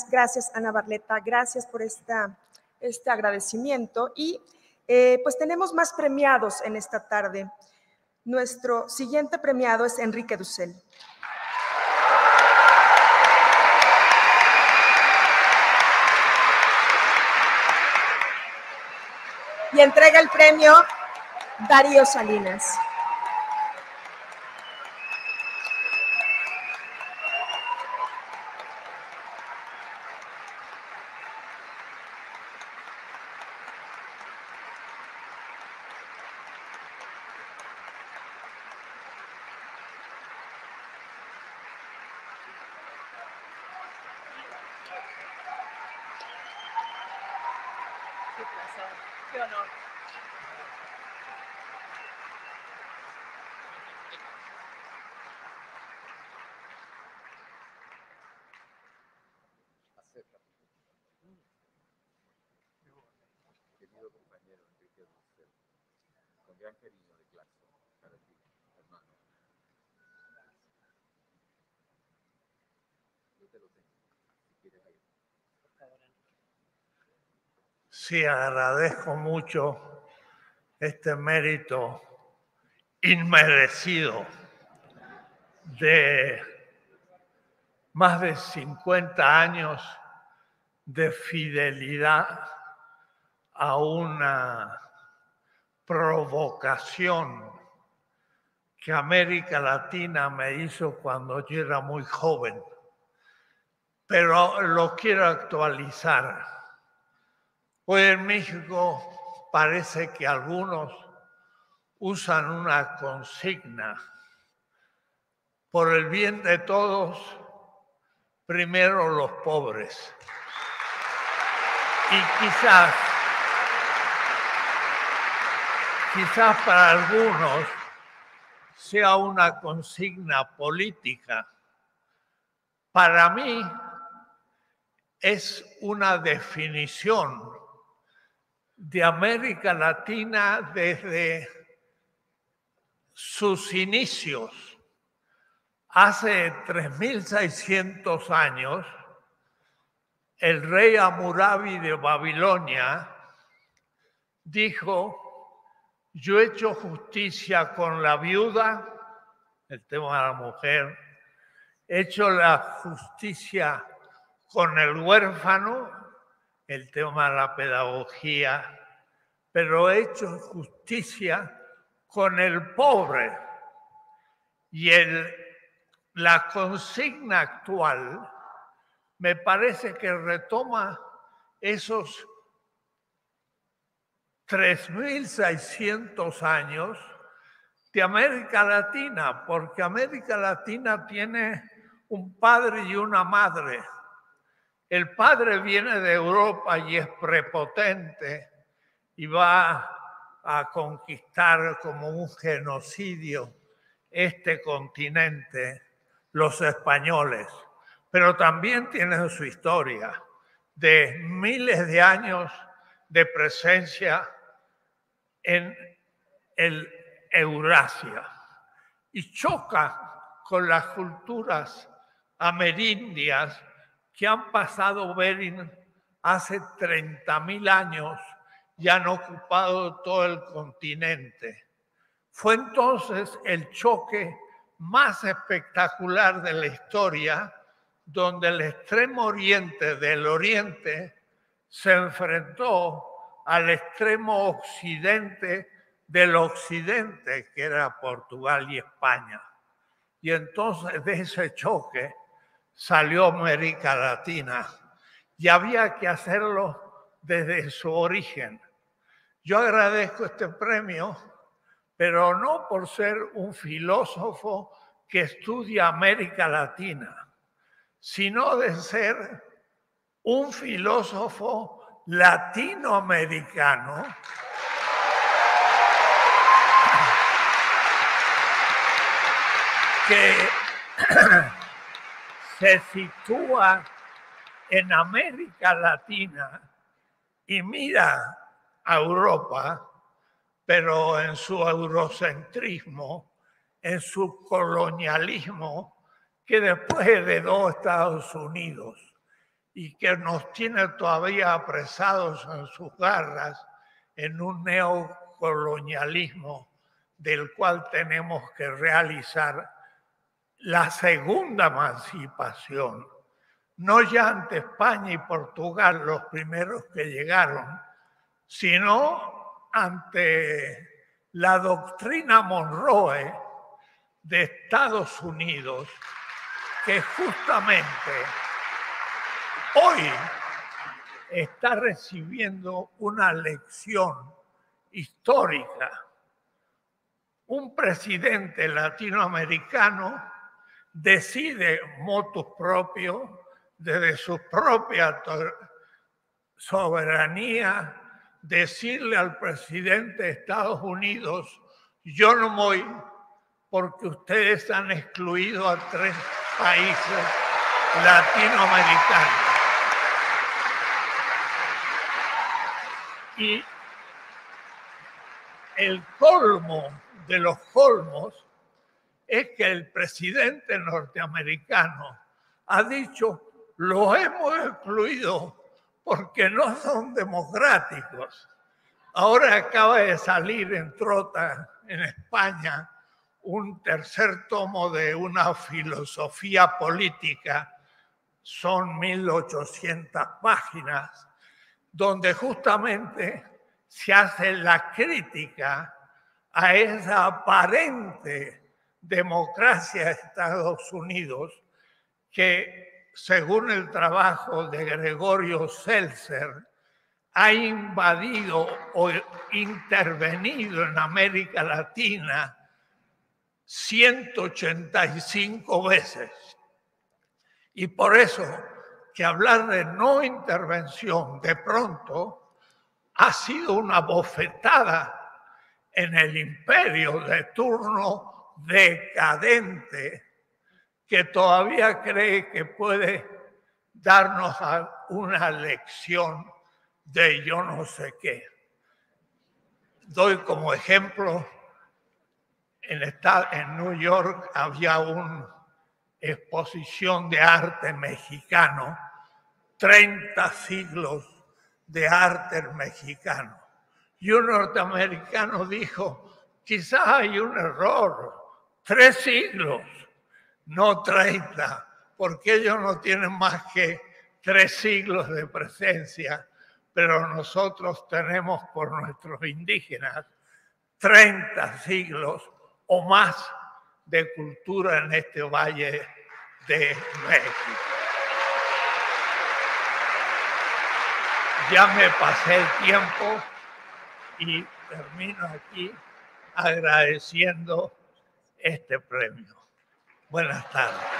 gracias Ana Barletta, gracias por este agradecimiento. Y pues tenemos más premiados en esta tarde. Nuestro siguiente premiado es Enrique Dussel. Y entrega el premio Darío Salinas. Qué placer, qué honor. Querido compañero Enrique Dussel, con gran cariño de clase para ti, hermano. Yo te lo tengo, si quieres ir. Sí, agradezco mucho este mérito inmerecido de más de 50 años de fidelidad a una provocación que América Latina me hizo cuando yo era muy joven. Pero lo quiero actualizar. Hoy en México parece que algunos usan una consigna: por el bien de todos, primero los pobres. Y quizás para algunos sea una consigna política. Para mí es una definición de América Latina desde sus inicios. Hace 3.600 años, el rey Hammurabi de Babilonia dijo: yo he hecho justicia con la viuda, el tema de la mujer, he hecho la justicia con el huérfano, el tema de la pedagogía, pero he hecho justicia con el pobre. Y la consigna actual me parece que retoma esos 3.600 años de América Latina, porque América Latina tiene un padre y una madre. El padre viene de Europa y es prepotente y va a conquistar como un genocidio este continente, los españoles. Pero también tienen su historia de miles de años de presencia en el Eurasia y choca con las culturas amerindias que han pasado Bering hace 30.000 años y han ocupado todo el continente. Fue entonces el choque más espectacular de la historia, donde el extremo oriente del oriente se enfrentó al extremo occidente del occidente, que era Portugal y España. Y entonces de ese choque salió América Latina y había que hacerlo desde su origen. Yo agradezco este premio, pero no por ser un filósofo que estudia América Latina, sino de ser un filósofo latinoamericano que se sitúa en América Latina y mira a Europa, pero en su eurocentrismo, en su colonialismo, que después heredó Estados Unidos. y que nos tiene todavía apresados en sus garras en un neocolonialismo del cual tenemos que realizar la segunda emancipación, no ya ante España y Portugal, los primeros que llegaron, sino ante la doctrina Monroe de Estados Unidos, que justamente hoy está recibiendo una lección histórica. Un presidente latinoamericano decide motus propio, desde su propia soberanía, decirle al presidente de Estados Unidos: yo no voy porque ustedes han excluido a 3 países latinoamericanos. Y el colmo de los colmos es que el presidente norteamericano ha dicho: los hemos excluido porque no son democráticos. Ahora acaba de salir en Trota, en España, un tercer tomo de una filosofía política, son 1800 páginas, donde justamente se hace la crítica a esa aparente democracia de Estados Unidos que, según el trabajo de Gregorio Seltzer, ha invadido o intervenido en América Latina 185 veces. Y por eso que hablar de no intervención de pronto ha sido una bofetada en el imperio de turno decadente, que todavía cree que puede darnos una lección de yo no sé qué. Doy como ejemplo, en New York había una exposición de arte mexicano, 30 siglos de arte mexicano. Y un norteamericano dijo: quizás hay un error, 3 siglos, no 30, porque ellos no tienen más que 3 siglos de presencia, pero nosotros tenemos por nuestros indígenas 30 siglos o más de cultura en este Valle de México. Ya me pasé el tiempo y termino aquí agradeciendo este premio. Buenas tardes.